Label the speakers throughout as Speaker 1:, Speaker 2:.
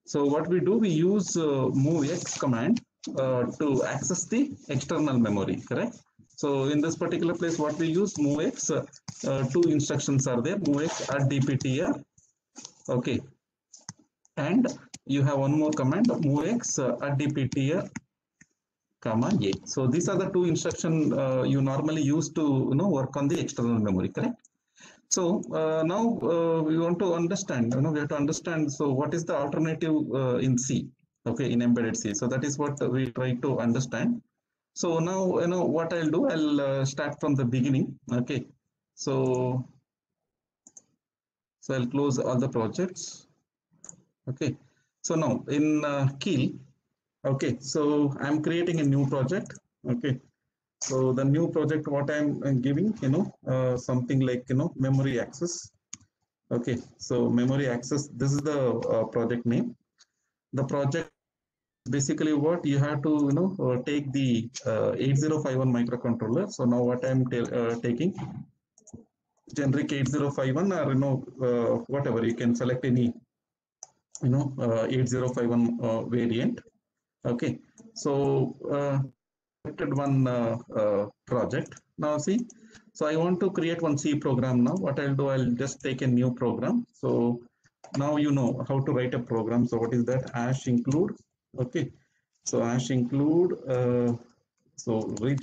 Speaker 1: So what we do, we use movex command to access the external memory, correct? So in this particular place, what we use movex, two instructions are there, movex at dptr, okay, and you have one more command, movex at dptr comma a. So these are the two instruction you normally use to work on the external memory, correct? So now we want to understand, we have to understand, so what is the alternative in C, okay, in embedded C. So that is what we try to understand. So now, what I'll do, I'll start from the beginning, okay. So, I'll close all the projects, okay. So now in Keel, okay, so I'm creating a new project, okay. So the new project, what I'm giving, something like, memory access. Okay, so memory access, this is the project name. The project basically what you have to, take the 8051 microcontroller. So now what I'm taking, generic 8051, or, whatever, you can select any, 8051 variant. Okay, so one project. Now see, so I want to create one C program. Now what I'll do, I'll just take a new program. So now you know how to write a program. So what is that? Hash include, okay, so hash include, so reach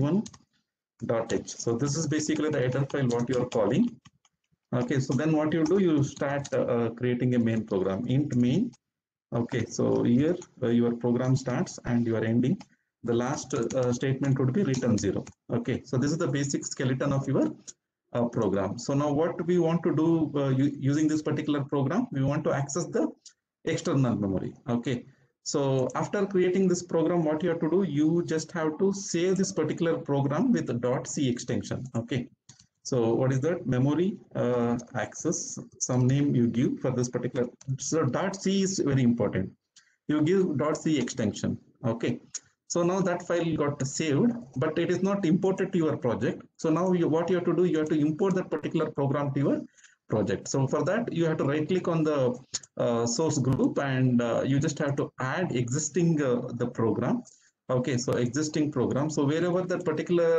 Speaker 1: 51.h. So this is basically the header file what you are calling. Okay, so then what you do, you start creating a main program, int main. Okay, so here your program starts and you are ending. The last statement would be return 0. Okay, so this is the basic skeleton of your program. So now what we want to do using this particular program, we want to access the external memory. Okay, so after creating this program, what you have to do, you just have to save this particular program with .c extension. Okay, so what is that? Memory access, some name you give for this particular. So .c is very important. You give .c extension. Okay. So now that file got saved, but it is not imported to your project. So now what you have to do, you have to import that particular program to your project. So for that, you have to right click on the source group, and you just have to add existing the program. Okay, so existing program. So wherever that particular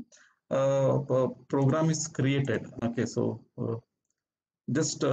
Speaker 1: program is created, okay, so just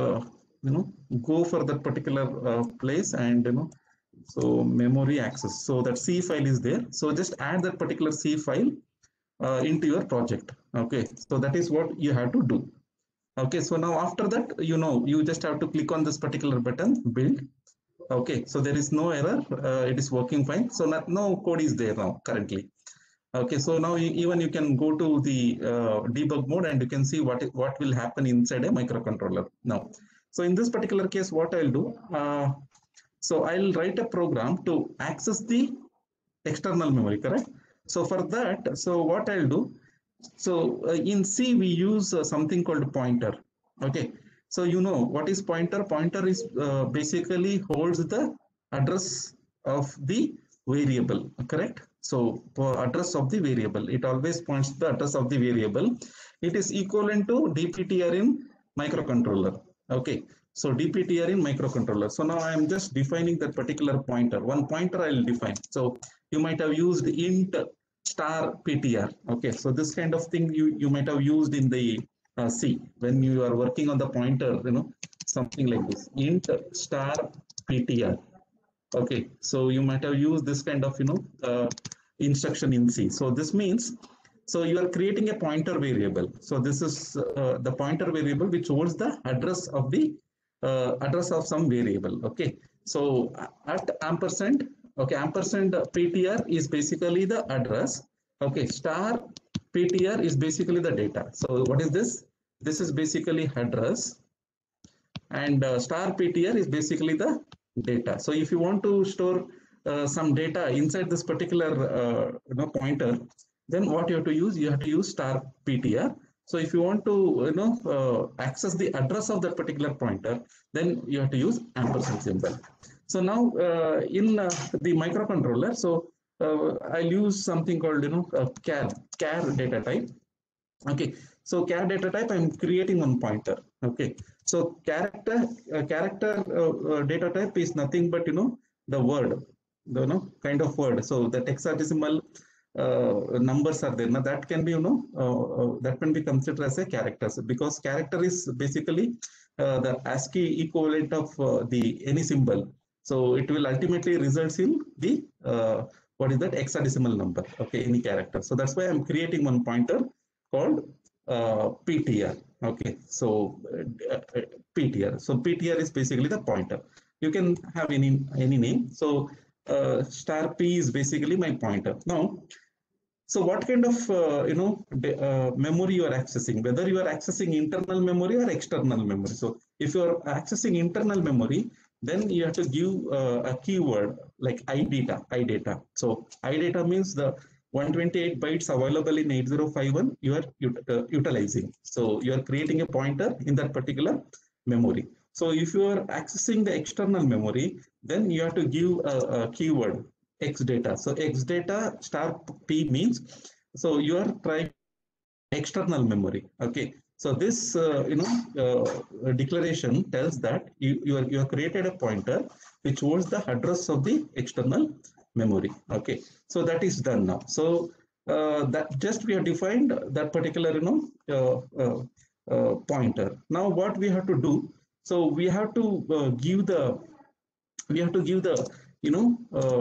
Speaker 1: go for that particular place, and so memory access, so that C file is there, so just add that particular C file into your project. Okay, so that is what you have to do. Okay, so now after that, you just have to click on this particular button, build. Okay, so there is no error, it is working fine. So no code is there now currently. Okay, so now even you can go to the debug mode, and you can see what will happen inside a microcontroller now. So in this particular case, what I'll do, so I'll write a program to access the external memory, correct? So for that, so what I'll do, so in C we use something called pointer. Okay, so what is pointer? Pointer is basically holds the address of the variable, correct? So for address of the variable, it always points to the address of the variable. It is equivalent to DPTR in microcontroller. Okay, so DPTR in microcontroller. So now I am just defining that particular pointer. One pointer I will define. So you might have used int star PTR. Okay, so this kind of thing you might have used in the C when you are working on the pointer, something like this, int star PTR. Okay, so you might have used this kind of instruction in C. So this means, so you are creating a pointer variable. So this is the pointer variable which holds the address of the address of some variable. Okay, so at ampersand, okay, ampersand PTR is basically the address. Okay, star PTR is basically the data. So what is this? This is basically address, and star PTR is basically the data. So if you want to store some data inside this particular pointer, then what you have to use? You have to use star PTR. So if you want to access the address of that particular pointer, then you have to use ampersand symbol. So now in the microcontroller, so I'll use something called char data type. Okay, so char data type, I'm creating one pointer. Okay, so character data type is nothing but the word, the kind of word. So that hexadecimal numbers are there. Now that can be that can be considered as a character, because character is basically the ASCII equivalent of the any symbol. So it will ultimately results in the what is that hexadecimal number? Okay, any character. So that's why I'm creating one pointer called PTR. Okay, so PTR. So PTR is basically the pointer. You can have any name. So star P is basically my pointer. Now, so what kind of memory you are accessing? Whether you are accessing internal memory or external memory. So if you are accessing internal memory, then you have to give a keyword like idata. So idata means the 128 bytes available in 8051 you are utilizing. So you are creating a pointer in that particular memory. So if you are accessing the external memory, then you have to give a keyword X data. So X data star P means, so you are trying external memory. Okay. So this declaration tells that you have created a pointer which holds the address of the external memory. Okay. So that is done now. So that just we have defined that particular pointer. Now what we have to do? So we have to give the you know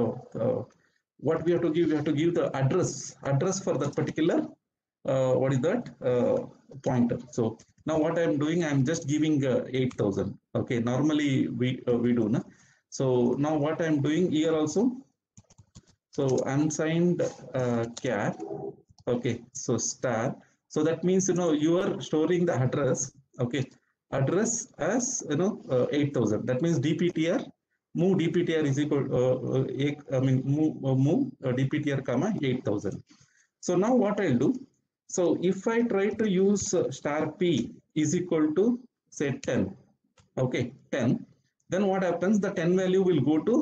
Speaker 1: what we have to give. We have to give the address for that particular what is that pointer. So now what I'm doing, I'm just giving 8,000. Okay, normally we do na. So now what I'm doing here also, so unsigned char. Okay, so star. So that means you are storing the address. Okay, address as 8,000. That means dptr move dptr is equal I mean move dptr comma 8,000. So now what I'll do, so if I try to use star p is equal to say 10. Okay, 10. Then what happens, the 10 value will go to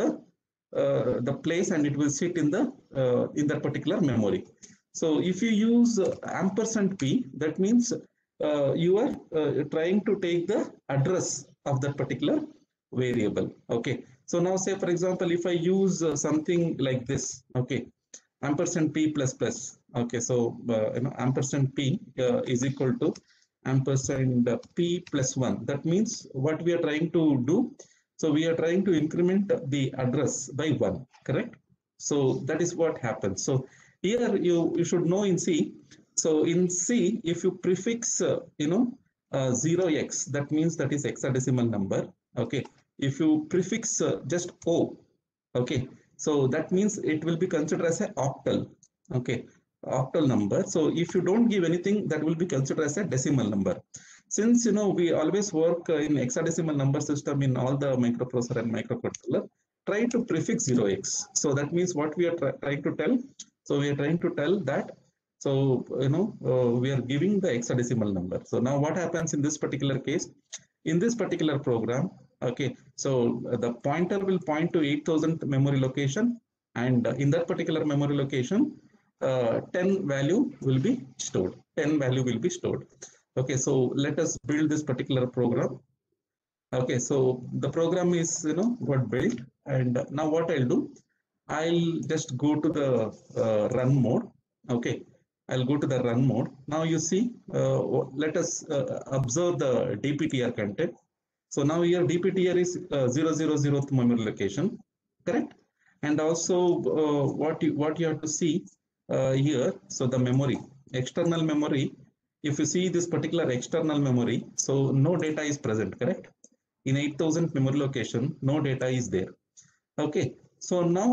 Speaker 1: the place and it will sit in that particular memory. So if you use ampersand p, that means you are trying to take the address of that particular variable. Okay, so now say for example, if I use something like this. Okay, ampersand p plus plus. Okay, so ampersand p is equal to ampersand p plus 1. That means what we are trying to do, so we are trying to increment the address by 1, correct? So that is what happens. So here you should know in C. So in C, if you prefix 0x, that means that is hexadecimal number. Okay, if you prefix just O, okay, so that means it will be considered as an octal. Okay, octal number. So if you don't give anything, that will be considered as a decimal number. Since we always work in hexadecimal number system in all the microprocessor and microcontroller, try to prefix 0x. So that means what we are trying to tell. So we are trying to tell that. So we are giving the hexadecimal number. So now what happens in this particular case? In this particular program, okay, so the pointer will point to 8,000 memory location, and in that particular memory location, 10 value will be stored. 10 value will be stored. Okay, so let us build this particular program. Okay, so the program is got built, and now what I'll do, I'll just go to the run mode. Okay, I'll go to the run mode. Now you see, let us observe the dptr content. So now here dptr is 000th memory location, correct? And also what you have to see here, so the memory, external memory, if you see this particular external memory, so no data is present, correct? In 8,000 memory location, no data is there. Okay, so now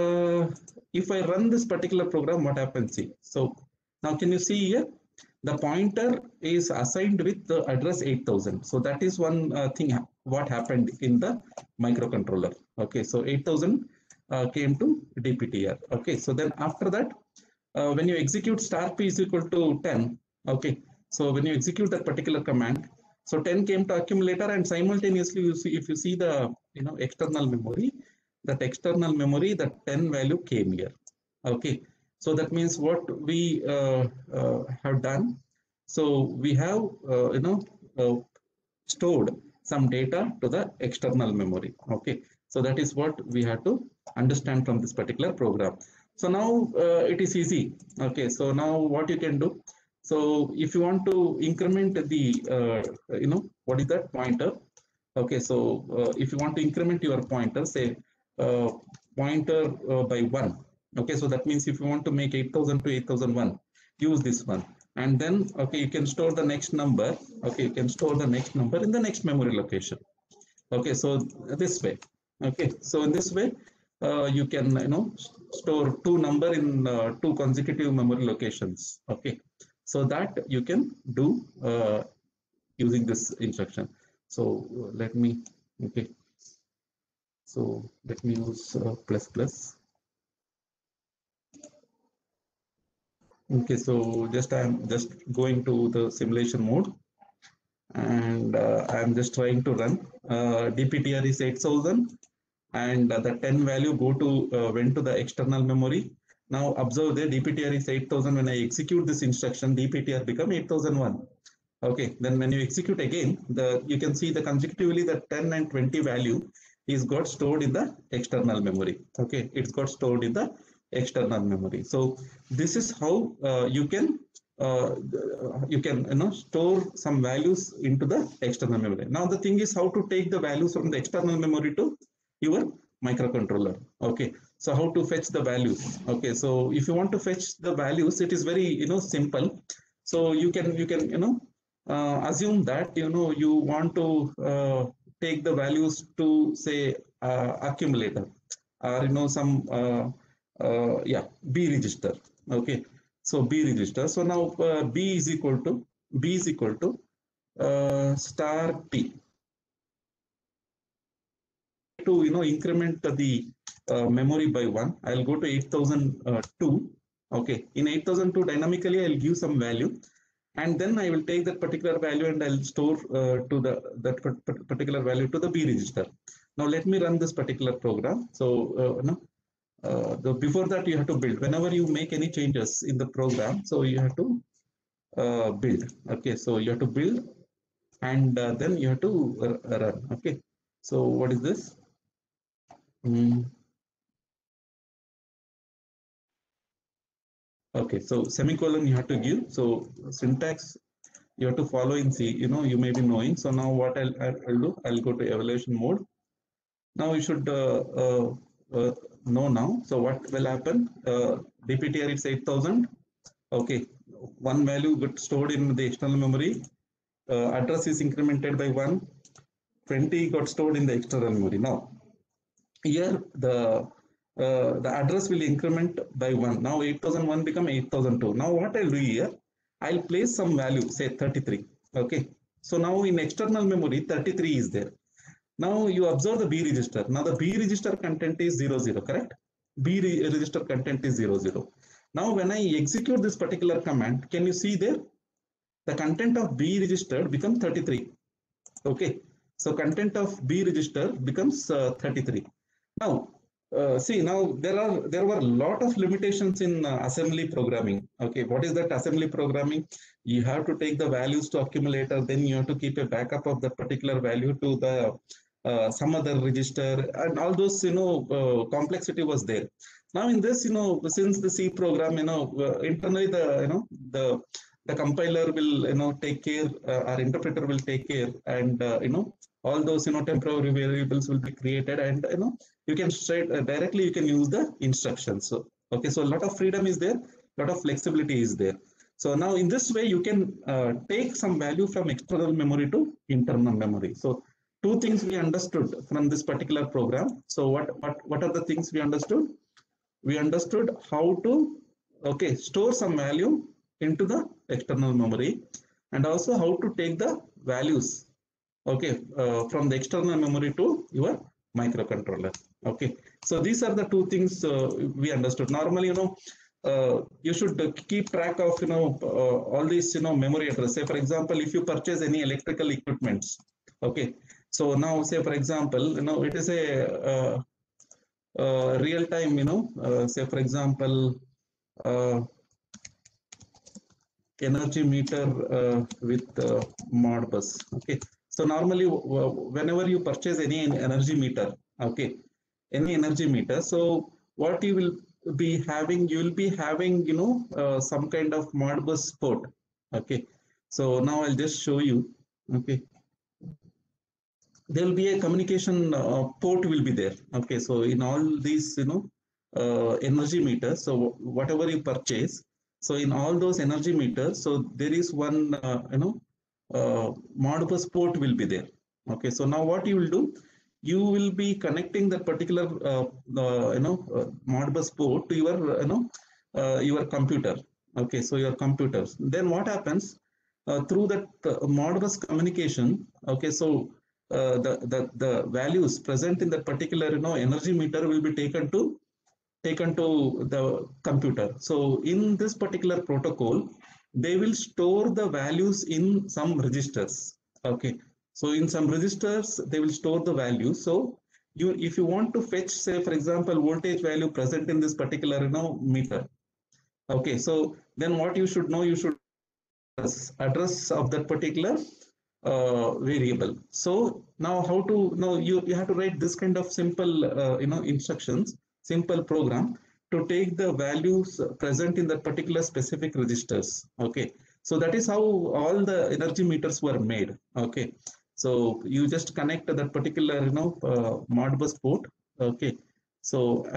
Speaker 1: if I run this particular program, what happens? See, so now can you see here, the pointer is assigned with the address 8,000. So that is one thing what happened in the microcontroller. Okay, so 8,000 came to dptr. Okay, so then after that, when you execute star p is equal to 10. Okay, so when you execute that particular command, so 10 came to accumulator, and simultaneously you see, if you see the external memory, that external memory, that 10 value came here. Okay, so that means what we have done, so we have stored some data to the external memory. Okay, so that is what we have to understand from this particular program. So now it is easy. Okay, so now what you can do, so if you want to increment the what is that pointer. Okay, so if you want to increment your pointer, say pointer by 1. Okay, so that means if you want to make 8000 to 8001, use this one. And then, okay, you can store the next number. Okay, you can store the next number in the next memory location. Okay, so this way. Okay, so in this way, you can store two number in two consecutive memory locations. Okay, so that you can do using this instruction. So let me, okay, so let me use plus plus. Okay, so I'm just going to the simulation mode, and I'm just trying to run. DPTR is 8000, and the 10 value went to the external memory. Now observe the DPTR is 8000. When I execute this instruction, DPTR become 8001. Okay, then when you execute again, you can see the consecutively the 10 and 20 value is got stored in the external memory. Okay, it's got stored in the external memory. So this is how you can store some values into the external memory. Now the thing is how to take the values from the external memory to your microcontroller. Okay, so how to fetch the values. Okay, so if you want to fetch the values, it is very simple. So you can assume that you want to take the values to say accumulator, or some yeah, B register. Okay, so B register. So now B is equal to star T. To increment the memory by 1, I'll go to 8002. Okay, in 8002 dynamically I'll give some value, and then I will take that particular value and I'll store to that particular value to the B register. Now let me run this particular program. So before that you have to build. Whenever you make any changes in the program, so you have to build. Okay, so you have to build, and then you have to run. Okay, so what is this? Okay, so semicolon you have to give. So syntax you have to follow in C. You may be knowing. So now what I'll do, I'll go to evaluation mode. Now you should know now. So what will happen? DPTR is 8000. Okay, one value got stored in the external memory. Address is incremented by 1. 20 got stored in the external memory. Now here the address will increment by 1. Now 8001 become 8002. Now what I'll do here, I'll place some value, say 33. Okay, so now in external memory 33 is there. Now you observe the B register. Now the B register content is 00, correct? B register content is 00. Now when I execute this particular command, can you see there? The content of B registered becomes 33. Okay, so content of B register becomes 33. Now see, now there were a lot of limitations in assembly programming. Okay, what is that assembly programming? You have to take the values to accumulator, then you have to keep a backup of that particular value to the some other register, and all those complexity was there. Now in this, since the C program, internally the compiler will take care, our interpreter will take care, and all those temporary variables will be created, and you can straight directly you can use the instructions. So okay, so a lot of freedom is there, a lot of flexibility is there. So now in this way you can take some value from external memory to internal memory. So two things we understood from this particular program. So what are the things we understood? We understood how to store some value into the external memory, and also how to take the values from the external memory to your microcontroller. Okay, so these are the two things we understood. Normally, you should keep track of all these memory address. Say for example, if you purchase any electrical equipments, okay, so now say for example, it is a real time, say for example, energy meter with Modbus. Okay, so normally whenever you purchase any energy meter, okay, any energy meter, so what you will be having, you will be having, some kind of Modbus port. Okay, so now I'll just show you. Okay, there will be a communication port will be there. Okay, so in all these, energy meters, so whatever you purchase, so in all those energy meters, so there is one Modbus port will be there. Okay, so now what you will do, you will be connecting that particular Modbus port to your computer. Okay, so your computers, then what happens, through that Modbus communication. Okay, so the values present in that particular energy meter will be taken to the computer. So in this particular protocol, they will store the values in some registers. Okay, so in some registers they will store the values. So you, if you want to fetch, say for example, voltage value present in this particular meter. Okay, so then what you should know, you should address of that particular variable. So now how to know, you have to write this kind of simple instructions, simple program to take the values present in that particular specific registers. Okay, so that is how all the energy meters were made. Okay, so you just connect that particular Modbus port. Okay, so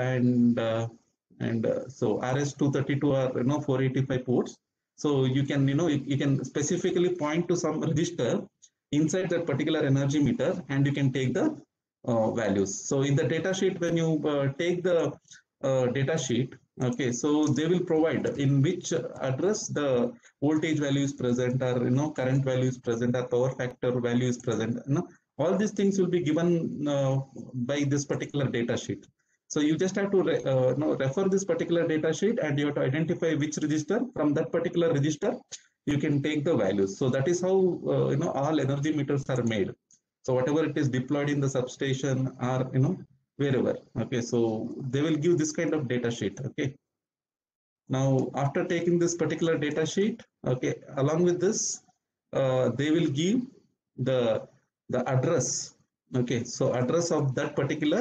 Speaker 1: so RS-232 or 485 ports. So you can, you can specifically point to some register inside that particular energy meter, and you can take the values. So in the data sheet, when you take the data sheet, okay, so they will provide in which address the voltage value is present, or current value is present, or power factor value is present. All these things will be given by this particular data sheet. So you just have to refer this particular data sheet, and you have to identify which register. From that particular register, you can take the values. So that is how all energy meters are made. So whatever it is deployed in the substation, or wherever. Okay, so they will give this kind of data sheet. Okay. Now after taking this particular data sheet, okay, along with this, they will give the address. Okay, so address of that particular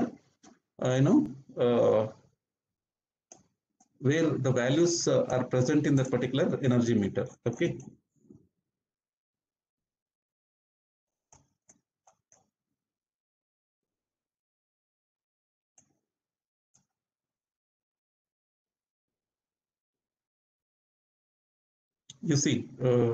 Speaker 1: uh, where the values are present in that particular energy meter. Okay. You see,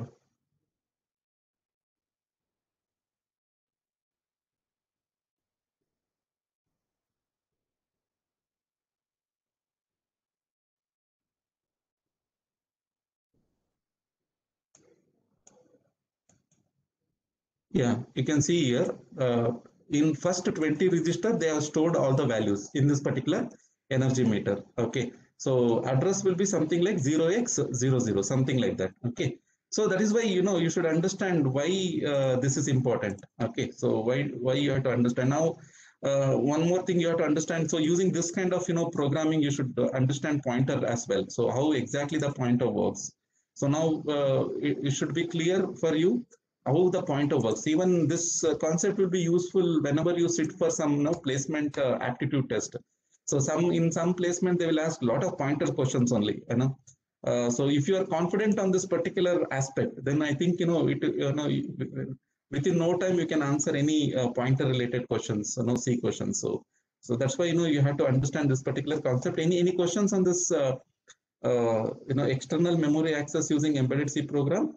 Speaker 1: yeah, you can see here, in first 20 register, they have stored all the values in this particular energy meter. Okay, so address will be something like 0x00, something like that. Okay, so that is why, you should understand why this is important. Okay, so why you have to understand. Now one more thing you have to understand. So using this kind of programming, you should understand pointer as well. So how exactly the pointer works. So now it should be clear for you how the pointer works. Even this concept will be useful whenever you sit for some placement aptitude test. So in some placement they will ask a lot of pointer questions only. So if you are confident on this particular aspect, then I think within no time you can answer any pointer related questions, C questions. So that's why you have to understand this particular concept. Any questions on this external memory access using embedded C program?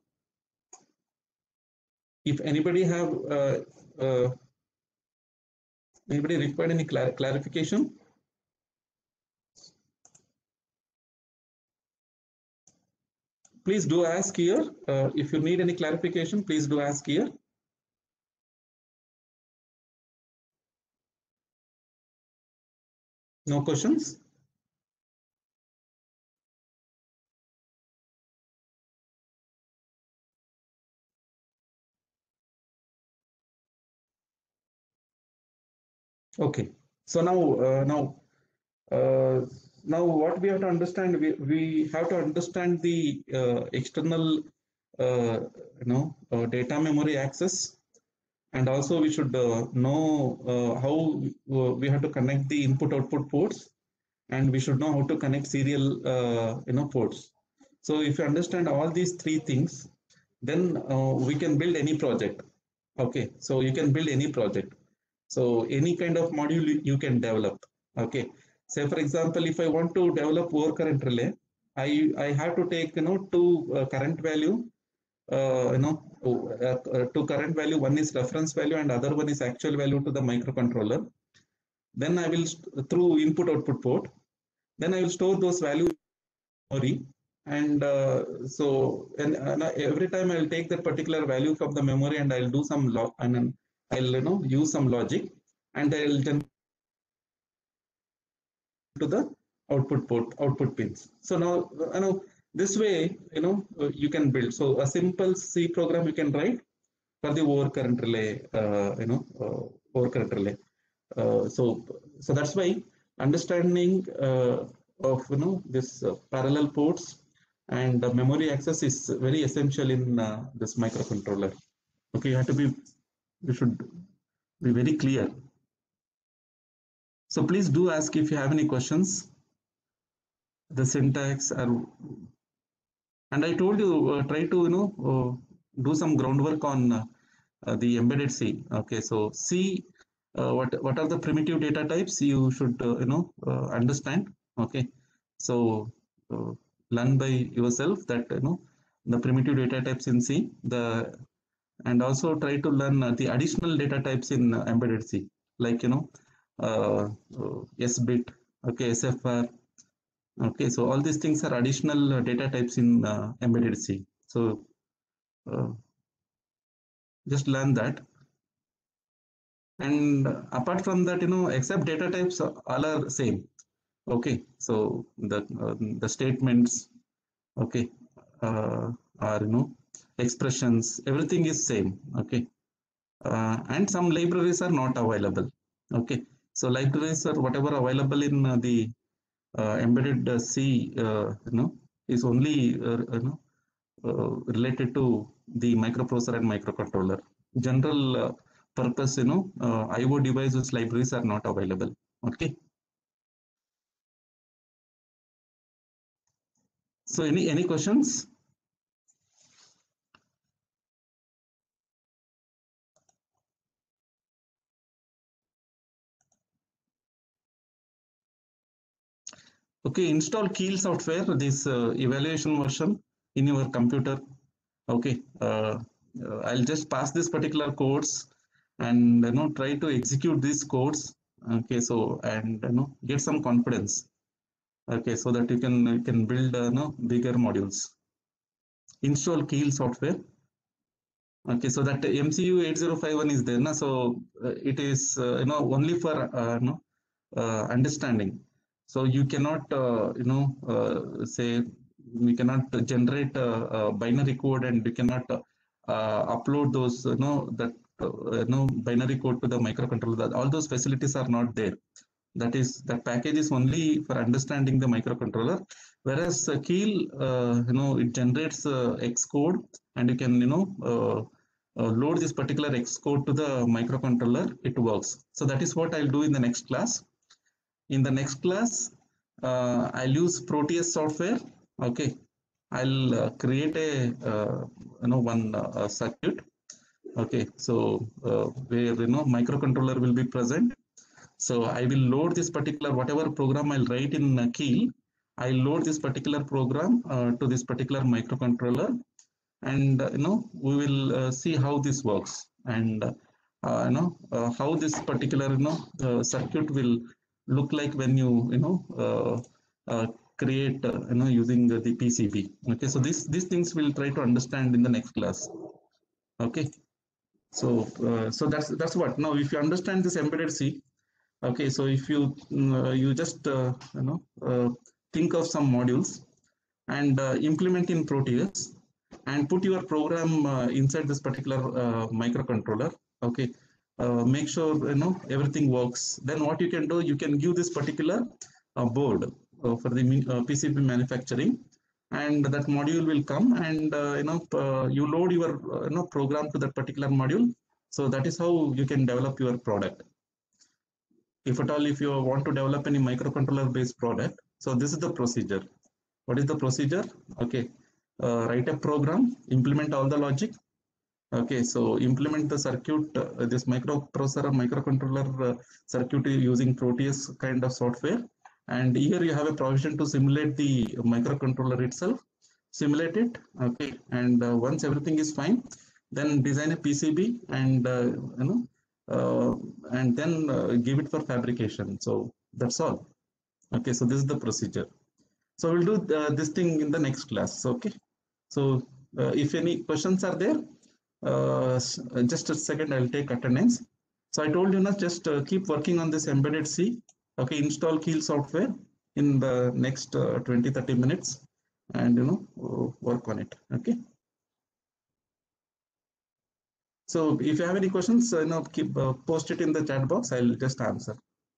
Speaker 1: If anybody have anybody required any clarification? Please do ask here. If you need any clarification, please do ask here. No questions? Okay. So now what we have to understand, we have to understand the external data memory access, and also we should know how we have to connect the input output ports, and we should know how to connect serial ports. So if you understand all these three things, then we can build any project. Okay, so you can build any project. So any kind of module you can develop. Okay, say for example, if I want to develop overcurrent relay, I have to take two current value, to current value. One is reference value and other one is actual value to the microcontroller. Then I will through input output port, then I will store those values in memory. And and every time I'll take that particular value from the memory and I'll do some log, and then I'll use some logic, and I'll generate to the output pins. So now this way you can build. So a simple C program you can write for the overcurrent relay, overcurrent relay. So that's why understanding of this parallel ports and memory access is very essential in this microcontroller. Okay, you should be very clear. So please do ask if you have any questions. The syntax are, and I told you try to do some groundwork on the embedded C. Okay, so C, what are the primitive data types you should understand. Okay, so learn by yourself that the primitive data types in C, and also try to learn the additional data types in embedded C, like S bit, okay, SFR. Okay, so all these things are additional data types in embedded C. So just learn that. And apart from that, except data types all are same. Okay, so the statements, okay, are expressions, everything is same. Okay, and some libraries are not available. Okay, so libraries are whatever available in the embedded C, is only related to the microprocessor and microcontroller. General purpose, IO devices libraries are not available. Okay. So any questions? Okay, install Keil software, this evaluation version in your computer. Okay, I'll just pass this particular course and try to execute these codes. Okay, so and get some confidence. Okay, so that you can build bigger modules. Install Keil software. Okay, so that MCU 8051 is there, na? So it is only for understanding. So you cannot say we cannot generate a binary code, and we cannot upload those binary code to the microcontroller. All those facilities are not there. That package is only for understanding the microcontroller, whereas Keil it generates Xcode, and you can load this particular Xcode to the microcontroller. It works. So that is what I'll do in the next class. In the next class, I'll use Proteus software. Okay, I'll create a one circuit. Okay, so where microcontroller will be present. So I will load this particular whatever program I'll write in Keil. I'll load this particular program to this particular microcontroller, and we will see how this works, and how this particular circuit will look like when you create using the PCB. Okay, so these things we'll try to understand in the next class. Okay, so so that's what. Now if you understand this embedded C, okay, so if you you just think of some modules and implement in Proteus and put your program inside this particular microcontroller. Okay, make sure everything works. Then what you can do, you can give this particular board for the PCB manufacturing, and that module will come, and you load your program to that particular module. So that is how you can develop your product. If at all, if you want to develop any microcontroller based product, so this is the procedure. What is the procedure? Okay, write a program, implement all the logic. Okay, so implement the circuit, this microprocessor microcontroller circuit using Proteus kind of software. And here you have a provision to simulate the microcontroller itself. Simulate it, okay. And once everything is fine, then design a PCB and and then give it for fabrication. So that's all. Okay, so this is the procedure. So we'll do this thing in the next class. Okay. So if any questions are there, just a second, I'll take attendance. So I told you now, just keep working on this embedded C. Okay, install Keel software in the next 20-30 minutes, and work on it. Okay. So if you have any questions, keep post it in the chat box. I'll just answer.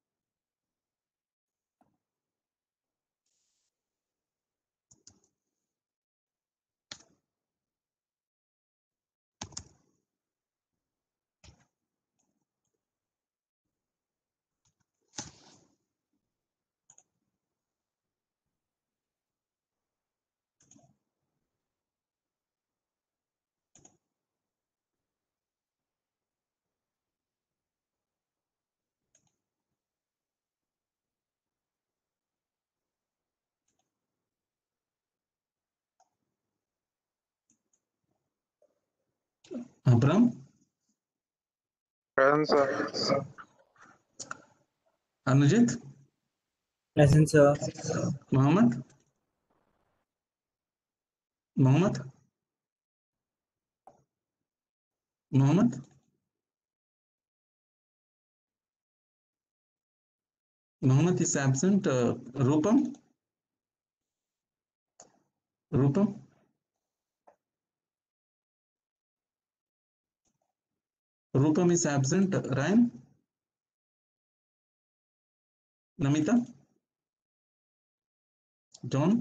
Speaker 1: Abram,
Speaker 2: Present, sir.
Speaker 1: Anujit,
Speaker 3: Present, sir.
Speaker 1: Mohammed, Mohammed, Mohammed, Mohammed is absent. Rupam, Rupam, Rupam is absent. Ryan, Namita, John,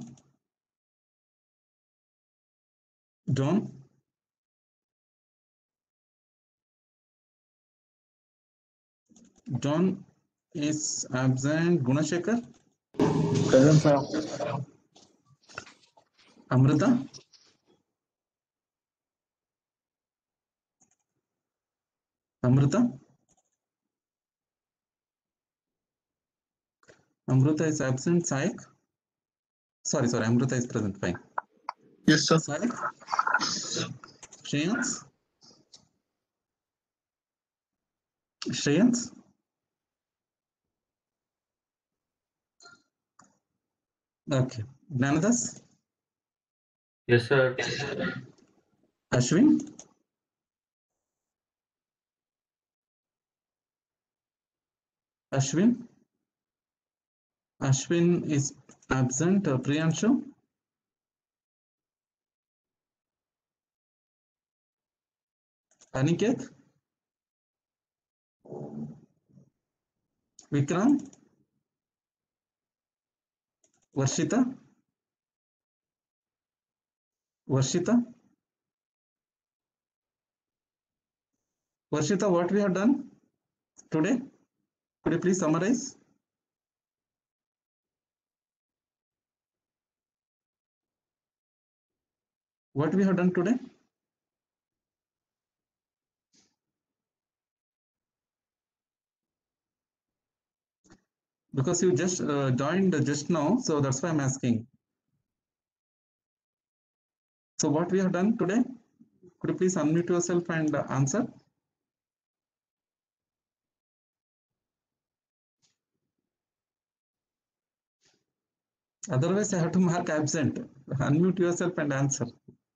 Speaker 1: John, John is absent. Gunashekar,
Speaker 3: Present, sir.
Speaker 1: Amrita, Amrita, Amrita is absent. Saik, sorry, Amrita is present. Fine.
Speaker 2: Yes, sir.
Speaker 1: Saik, Shreyans, Shreyans, okay. Gnanadas,
Speaker 4: Yes, sir.
Speaker 1: Ashwin, Ashwin, Ashwin is absent. Priyanshu, Aniket, Vikram, Varshita, Varshita, Varshita, what we have done today? Could you please summarize? What we have done today? Because you just joined just now, so that's why I'm asking. So what we have done today? Could you please unmute yourself and answer? Otherwise, I have to mark absent. Unmute yourself and answer.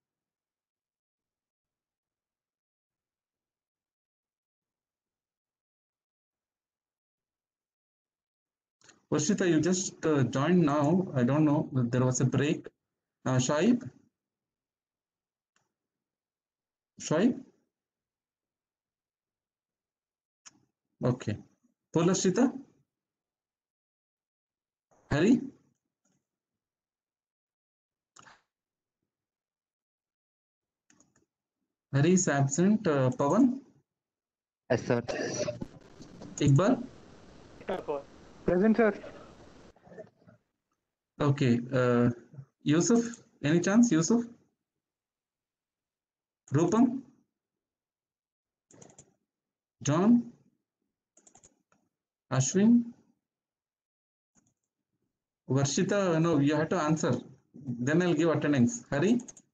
Speaker 1: Varshita, you just joined now. I don't know. There was a break. Shaib? Shaib? Okay. Pulashita? Hari? Hari is absent. Pawan,
Speaker 5: Yes, sir.
Speaker 1: Iqbal.
Speaker 6: Present, sir.
Speaker 1: Okay. Yusuf, any chance? Yusuf? Rupam? John? Ashwin? Varshita, no, you have to answer. Then I'll give attendance. Hari?